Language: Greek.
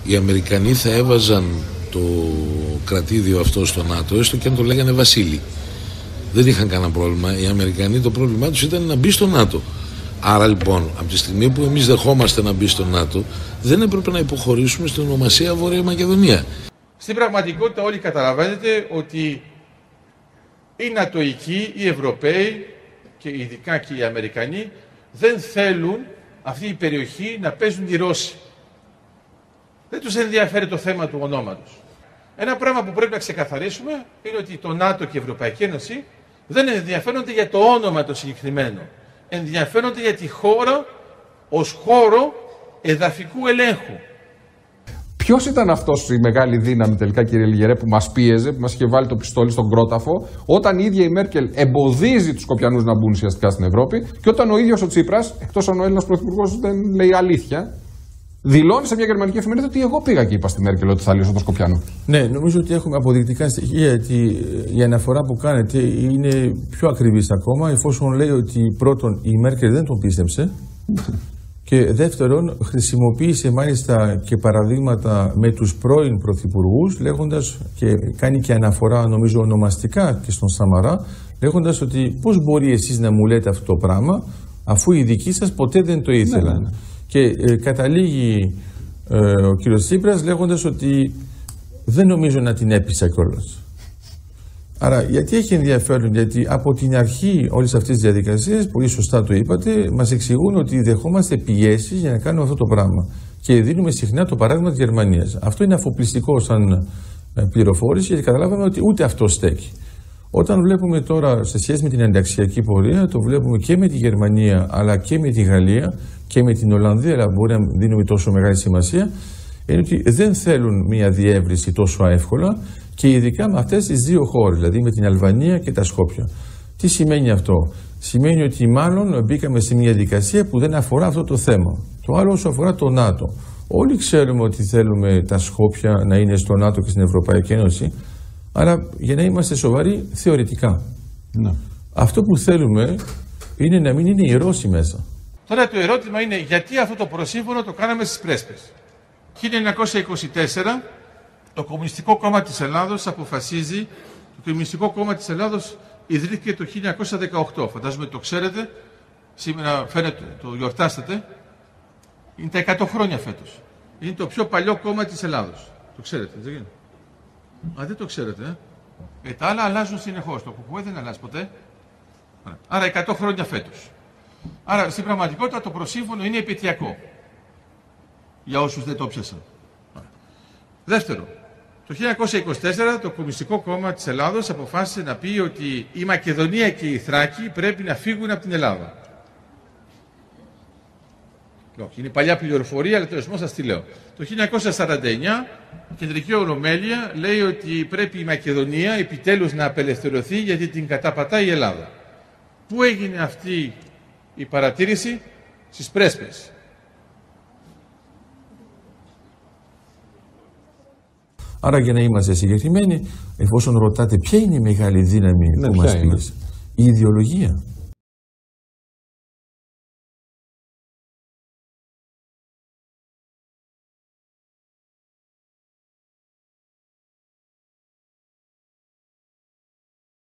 οι Αμερικανοί θα έβαζαν το κρατήδιο αυτό στο ΝΑΤΟ, έστω και αν το λέγανε Βασίλη. Δεν είχαν κανένα πρόβλημα. Οι Αμερικανοί το πρόβλημά τους ήταν να μπει στο ΝΑΤΟ. Άρα λοιπόν, από τη στιγμή που εμείς δεχόμαστε να μπει στο ΝΑΤΟ, δεν έπρεπε να υποχωρήσουμε στην ονομασία Βόρεια Μακεδονία. Στην πραγματικότητα όλοι καταλαβαίνετε ότι οι Νατοικοί, οι Ευρωπαίοι και ειδικά και οι Αμερικανοί δεν θέλουν αυτή η περιοχή να παίζουν τη Ρώση. Δεν τους ενδιαφέρει το θέμα του ονόματος. Ένα πράγμα που πρέπει να ξεκαθαρίσουμε είναι ότι το ΝΑΤΟ και η Ευρωπαϊκή Ένωση δεν ενδιαφέρονται για το όνομα το συγκεκριμένο. Ενδιαφέρονται για τη χώρα ως χώρο εδαφικού ελέγχου. Ποιος ήταν αυτός η μεγάλη δύναμη τελικά, κύριε Λιγερέ, που μας πίεζε, που μας είχε βάλει το πιστόλι στον κρόταφο, όταν η ίδια η Μέρκελ εμποδίζει τους Σκοπιανούς να μπουν ουσιαστικά στην Ευρώπη και όταν ο ίδιος ο Τσίπρας, εκτός αν ο Έλληνας Πρωθυπουργός δεν λέει αλήθεια, δηλώνει σε μια γερμανική εφημερίδα ότι εγώ πήγα και είπα στη Μέρκελ ότι θα λύσω τον Σκοπιανό. Ναι, νομίζω ότι έχουμε αποδεικτικά στοιχεία γιατί η αναφορά που κάνετε είναι πιο ακριβής ακόμα, εφόσον λέει ότι πρώτον η Μέρκελ δεν τον πίστεψε. Και δεύτερον, χρησιμοποίησε μάλιστα και παραδείγματα με τους πρώην πρωθυπουργούς, λέγοντας και κάνει και αναφορά νομίζω ονομαστικά και στον Σαμαρά, λέγοντας ότι πώς μπορεί εσείς να μου λέτε αυτό το πράγμα, αφού οι δικοί σας ποτέ δεν το ήθελαν. Ναι. Και καταλήγει ο κύριος Τσίπρας λέγοντας ότι δεν νομίζω να την έπεισα κιόλας. Άρα, γιατί έχει ενδιαφέρον, γιατί από την αρχή όλης αυτής της διαδικασίας, πολύ σωστά το είπατε, μας εξηγούν ότι δεχόμαστε πιέσεις για να κάνουμε αυτό το πράγμα. Και δίνουμε συχνά το παράδειγμα της Γερμανίας. Αυτό είναι αφοπλιστικό σαν πληροφόρηση, γιατί καταλάβαμε ότι ούτε αυτό στέκει. Όταν βλέπουμε τώρα σε σχέση με την ενταξιακή πορεία, το βλέπουμε και με τη Γερμανία, αλλά και με τη Γαλλία και με την Ολλανδία, αλλά μπορεί να δίνουμε τόσο μεγάλη σημασία, είναι ότι δεν θέλουν μια διεύρυνση τόσο εύκολα. Και ειδικά με αυτές τις δύο χώρες, δηλαδή με την Αλβανία και τα Σκόπια. Τι σημαίνει αυτό? Σημαίνει ότι μάλλον μπήκαμε σε μια διαδικασία που δεν αφορά αυτό το θέμα. Το άλλο όσο αφορά το ΝΑΤΟ. Όλοι ξέρουμε ότι θέλουμε τα Σκόπια να είναι στο ΝΑΤΟ και στην Ευρωπαϊκή Ένωση, αλλά για να είμαστε σοβαροί θεωρητικά. Ναι. Αυτό που θέλουμε είναι να μην είναι οι Ρώσοι μέσα. Τώρα το ερώτημα είναι γιατί αυτό το προσύμφωνο το κάναμε στις Πρέσπες. 1924 το Κομμουνιστικό Κόμμα της Ελλάδος αποφασίζει, το Κομμουνιστικό Κόμμα της Ελλάδος ιδρύθηκε το 1918. Φαντάζομαι το ξέρετε, σήμερα φαίνεται, το γιορτάσατε. Είναι τα 100 χρόνια φέτος. Είναι το πιο παλιό κόμμα της Ελλάδος. Το ξέρετε, δεν είναι? Δεν το ξέρετε, τα άλλα αλλάζουν συνεχώς. Το ΚΚΕ δεν αλλάζει ποτέ. Άρα 100 χρόνια φέτος. Άρα στην πραγματικότητα το προσύμφωνο είναι επαιτειακό. Για όσους δεν το πιάσαν. Δεύτερο, το 1924 το Κομμουνιστικό Κόμμα της Ελλάδος αποφάσισε να πει ότι η Μακεδονία και η Θράκη πρέπει να φύγουν από την Ελλάδα. Είναι παλιά πληροφορία, αλλά τέλος πάντων σας τη λέω. Το 1949 η Κεντρική Ολομέλεια λέει ότι πρέπει η Μακεδονία επιτέλους να απελευθερωθεί γιατί την καταπατάει η Ελλάδα. Πού έγινε αυτή η παρατήρηση? Στις Πρέσπες. Άρα για να είμαστε συγκεκριμένοι, εφόσον ρωτάτε ποια είναι η μεγάλη δύναμη που μας πίεσε, η ιδεολογία.